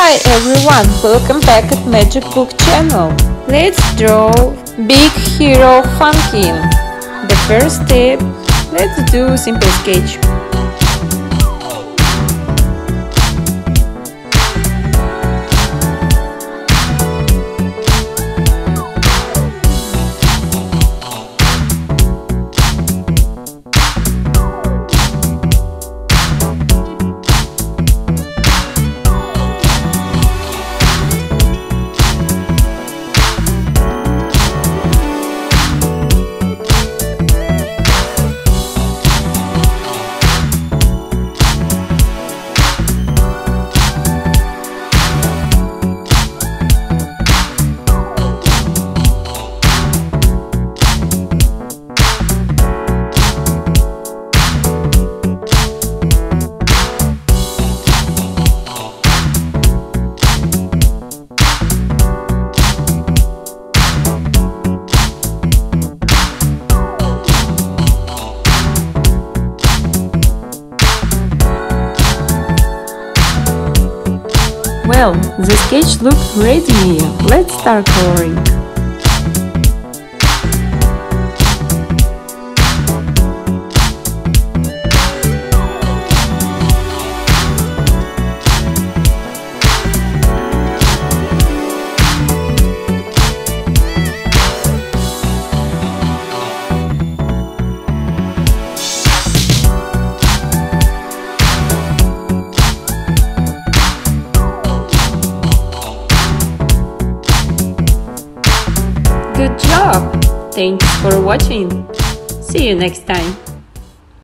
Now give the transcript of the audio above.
Hi everyone, welcome back at Magic Book channel. Let's draw big Hero Funkin. The first step, let's do simple sketch. Well, the sketch looks ready. Let's start coloring. Good job! Thanks for watching. See you next time.